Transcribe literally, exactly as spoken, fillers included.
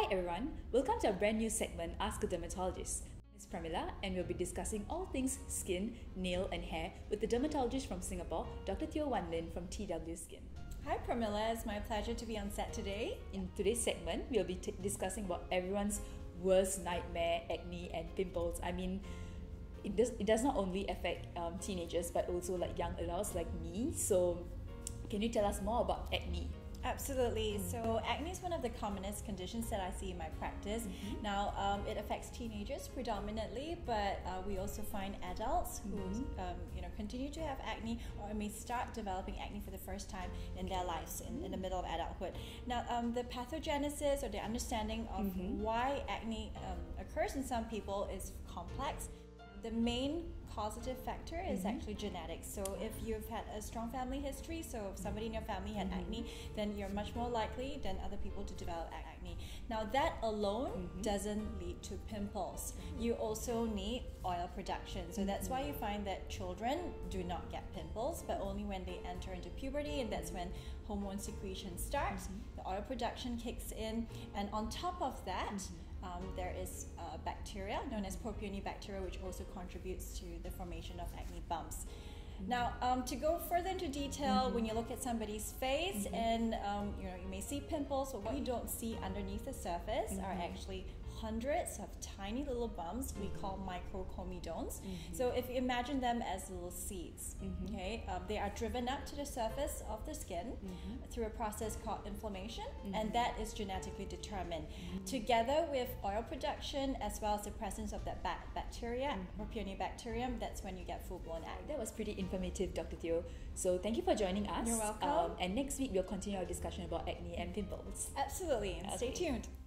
Hi everyone, welcome to our brand new segment Ask a Dermatologist. My name is Pramila and we'll be discussing all things skin, nail and hair with the dermatologist from Singapore, Doctor Teo Wan Lin from T W Skin. Hi Pramila, it's my pleasure to be on set today. In today's segment, we'll be t- discussing about everyone's worst nightmare, acne and pimples. I mean, it does, it does not only affect um, teenagers but also like young adults like me. So can you tell us more about acne? Absolutely. Mm-hmm. So acne is one of the commonest conditions that I see in my practice. Mm-hmm. Now, um, it affects teenagers predominantly, but uh, we also find adults who mm-hmm. um, you know continue to have acne or may start developing acne for the first time in their lives in, mm-hmm. in the middle of adulthood. Now, um, the pathogenesis or the understanding of mm-hmm. why acne um, occurs in some people is complex. The main causative factor is mm-hmm. actually genetics. So if you've had a strong family history, so if somebody in your family had mm-hmm. acne, then you're much more likely than other people to develop acne. Now that alone mm-hmm. doesn't lead to pimples. Mm-hmm. You also need oil production. So mm-hmm. that's why you find that children do not get pimples, but only when they enter into puberty, and that's when hormone secretion starts, mm-hmm. the oil production kicks in, and on top of that, mm-hmm. Um, there is a bacteria known as propionibacteria, which also contributes to the formation of acne bumps. Mm-hmm. Now, um, to go further into detail, mm-hmm. when you look at somebody's face mm-hmm. and um, you know you may see pimples, but what you don't see underneath the surface mm-hmm. are actually hundreds of tiny little bumps we call microcomedones. Mm-hmm. So if you imagine them as little seeds, mm-hmm. okay, um, they are driven up to the surface of the skin mm-hmm. through a process called inflammation, mm-hmm. and that is genetically determined. Mm-hmm. Together with oil production as well as the presence of that ba- bacteria, mm-hmm. propionibacterium, that's when you get full-blown acne. That was pretty informative, Doctor Teo. So thank you for joining us. You're welcome. Um, and next week we'll continue our discussion about acne and pimples. Absolutely, and okay. stay tuned.